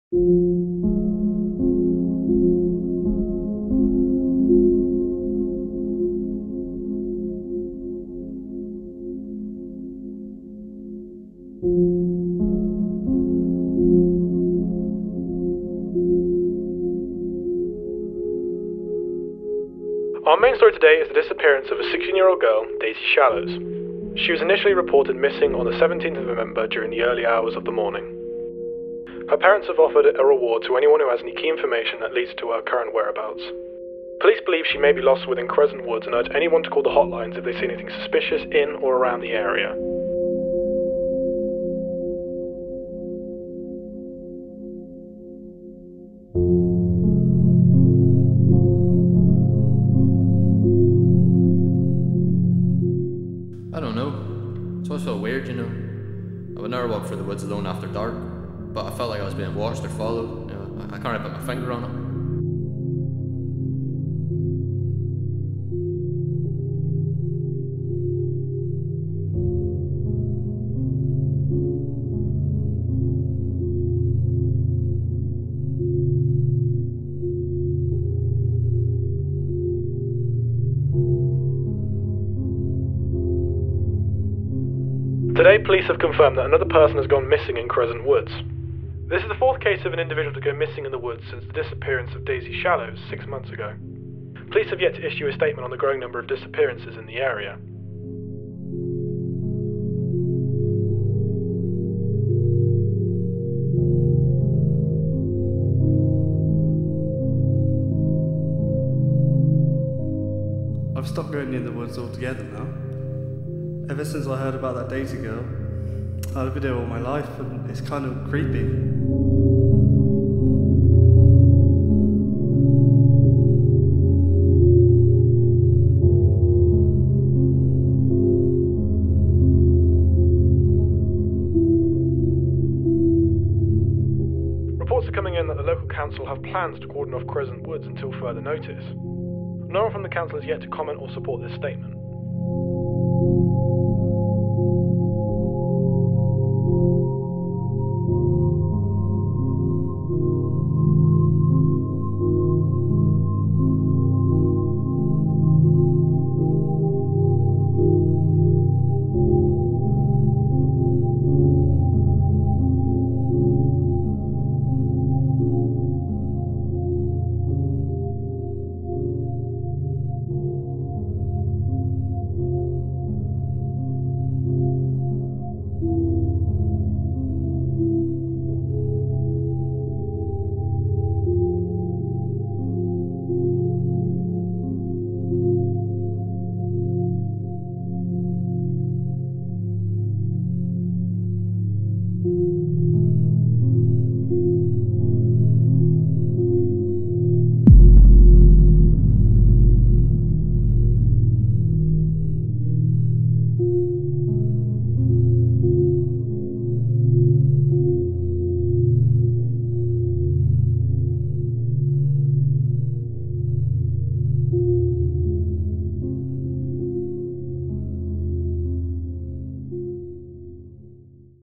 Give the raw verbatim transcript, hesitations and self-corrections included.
Our main story today is the disappearance of a sixteen-year-old girl, Daisy Shallows. She was initially reported missing on the seventeenth of November during the early hours of the morning. Her parents have offered a reward to anyone who has any key information that leads to her current whereabouts. Police believe she may be lost within Crescent Woods and urge anyone to call the hotlines if they see anything suspicious in or around the area. I don't know. It's always felt weird, you know. I would never walk through the woods alone after dark, but I felt like I was being watched or followed. You know, I can't really put my finger on it. Today, police have confirmed that another person has gone missing in Crescent Woods. This is the fourth case of an individual to go missing in the woods since the disappearance of Daisy Shallows six months ago. Police have yet to issue a statement on the growing number of disappearances in the area. I've stopped going near the woods altogether now. Ever since I heard about that Daisy girl, I've been here all my life and it's kind of creepy. Reports are coming in that the local council have plans to cordon off Crescent Woods until further notice. No one from the council has yet to comment or support this statement.